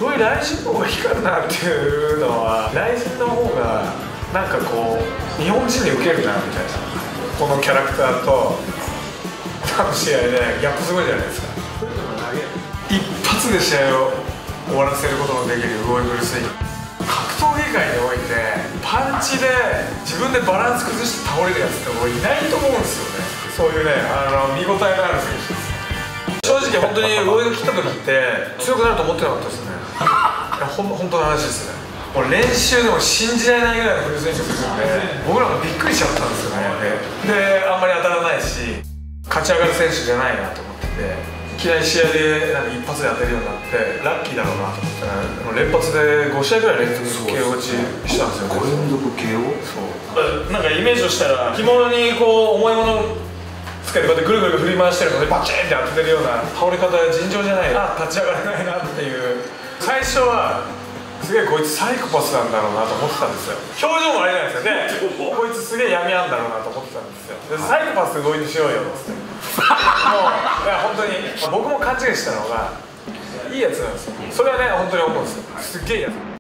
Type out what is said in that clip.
こういう雷神の方が光るなっていうのは、雷神の方がなんかこう日本人に受けるなみたいな、このキャラクターと多分試合でギャップすごいじゃないですか。一発で試合を終わらせることのできる動いブルスイング、格闘技界においてパンチで自分でバランス崩して倒れるやつってもういないと思うんですよね。そういうね、見応えのある選手です。正直本当に上が来た時って強くなると思ってなかったですね。本当の話ですね。もう練習でも信じられないぐらいのフルスイングするんで、僕らもびっくりしちゃったんですよね。であんまり当たらないし、勝ち上がる選手じゃないなと思ってて、いきなり試合でなんか一発で当てるようになってラッキーだろうなと思ったら、連発で5試合ぐらい連続 KO 勝ちしたんですよね。 5連続 KO？ そうなんかイメージとしたら、着物にこう重いものつけてこうやってぐるぐる振り回してるのでバチンって当ててるような倒れ方が尋常じゃない、立ち上がれないなっていう。最初はすげえこいつサイコパスなんだろうなと思ってたんですよ。表情もあれじゃないですよね。こいつすげえ闇あんだろうなと思ってたんですよ。でサイコパス動いてしようよっつってもういや本当に僕も勘違いしたのがいいやつなんですよ。それはね本当に思うんですよ。すっげえやつ。